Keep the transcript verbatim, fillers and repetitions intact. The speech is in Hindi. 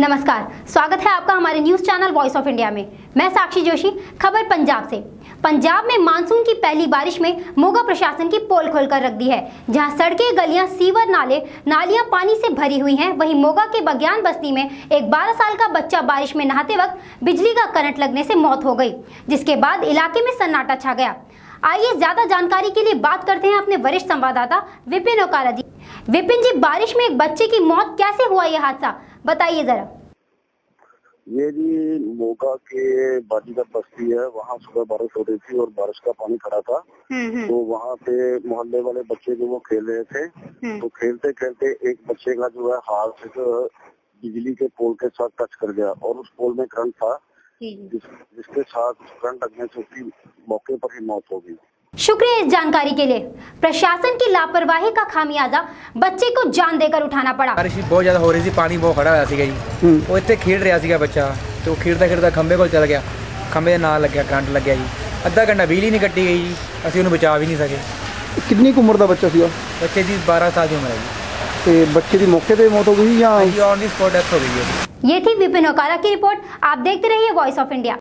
नमस्कार, स्वागत है आपका हमारे news channel voice of India में। मैं साक्षी जोशी। खबर पंजाब से। पंजाब में मानसून की पहली बारिश में मोगा प्रशासन की पोल खोलकर रख दी है। जहां सड़कें, गलियां, सीवर, नाले, नालियां पानी से भरी हुई हैं, वहीं मोगा के बग्यान बस्ती में एक बारह साल का बच्चा बारिश में नहाते वक्त बिजली का करंट लगने से मौत हो गई, जिसके बाद इलाके में सन्नाटा छा गया। आइए ज्यादा जानकारी के लिए बात करते हैं अपने वरिष्ठ संवाददाता विपिन ओकारा जी। विपिन जी, बारिश में एक बच्चे की मौत कैसे हुआ ये हादसा, बताइए जरा। ये जी मोगा के बाजीगर बस्ती है, वहाँ सुबह बारिश हो रही थी और बारिश का पानी खड़ा था। तो वहाँ पे मोहल्ले वाले बच्चे जो वो खेल रहे थे, तो खेलते खेलते एक बच्चे का जो है हाथ बिजली के पोल के साथ टच कर गया और उस पोल में करंट था, जिस, जिसके साथ करंट लगने से उसकी मौके पर ही मौत हो गई। शुक्रिया इस जानकारी के लिए। प्रशासन की लापरवाही का खामियाजा बच्चे को जान देकर उठाना पड़ा। बारिश बहुत ज्यादा हो रही थी, पानी बहुत खड़ा होया सीगा जी। वो इतने खेल रहा सीगा बच्चा, तो खेलता खेलता खंबे को चल गया, खंबे नाल लग गया, करंट लग गया जी। अद्धा घंटा बिजली नहीं कट्टी गई जी, असं उन्हें बचा भी नहीं सके। कितनी उम्र का बच्चा सीगा? बच्चे की बारह साल की उम्र है जी। ते बच्चे की मौके पे मौत हो गई या ऑन दी स्पॉट डेथ हो गई है। ये थी विपिन ओकारा की रिपोर्ट। आप देखते रहिए वॉइस ऑफ इंडिया।